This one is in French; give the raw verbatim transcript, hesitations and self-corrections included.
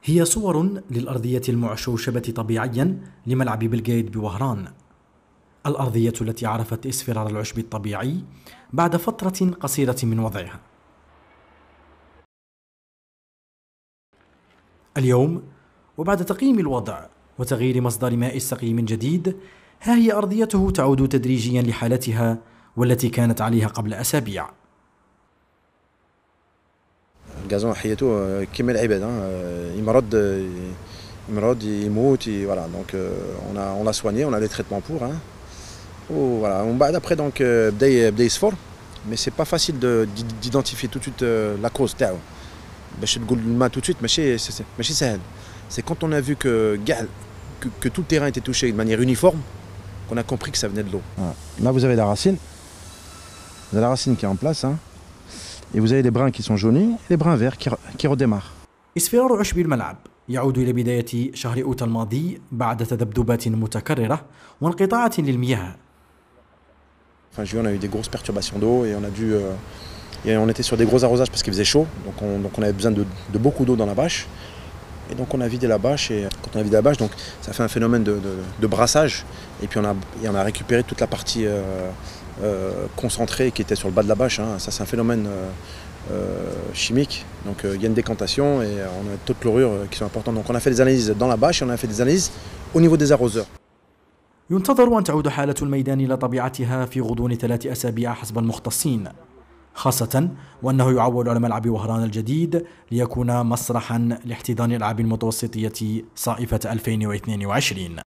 هي صور للأرضية المعشوشبة طبيعيا لملعب بلغيد بوهران، الأرضية التي عرفت اصفرار العشب الطبيعي بعد فترة قصيرة من وضعها. اليوم وبعد تقييم الوضع وتغيير مصدر ماء السقي من جديد، ها هي أرضيته تعود تدريجيا لحالتها والتي كانت عليها قبل أسابيع. الغازون حياته كيما العباد، يمرض يمرض يموت فوالا. دونك on a on l'a soigné, on a des traitements pour hein. Voilà, ومن بعد après donc بدا بدا يصفر، mais c'est pas facile de d'identifier tout de suite la cause تاعو باش تقول الماء tout de suite ماشي ماشي سهل. C'est quand on a vu que que, que tout le terrain était touché de manière uniforme qu'on a compris que ça venait de l'eau. Voilà. Là vous avez la racine, vous avez la racine qui est en place hein. Et vous avez les brins qui sont jaunis et les brins verts qui, qui redémarrent. إصفرار عشب الملعب يعود إلى بداية شهر أوت الماضي بعد تذبذبات متكررة وانقطاعات للمياه. Fin juillet, on a eu des grosses perturbations d'eau et on a dû, euh, et on était sur des gros arrosages parce qu'il faisait chaud, donc on, donc on avait besoin de, de beaucoup d'eau dans la bâche. Et donc on a vidé la bâche et quand on a vidé la bâche, donc ça fait un phénomène de, de, de brassage et puis on a, et on a récupéré toute la partie euh, euh, concentrée qui était sur le bas de la bâche. Hein. Ça c'est un phénomène euh, euh, chimique, donc il euh, y a une décantation et on a des taux de chlorure euh, qui sont importants. Donc on a fait des analyses dans la bâche et on a fait des analyses au niveau des arroseurs. ينتظر أن تعود حالة الميدان إلى طبيعتها في غضون ثلاث أسابيع حسب المختصين، خاصة وأنه يعول على ملعب وهران الجديد ليكون مسرحا لاحتضان الألعاب المتوسطية صائفة ألفين واثنين وعشرين.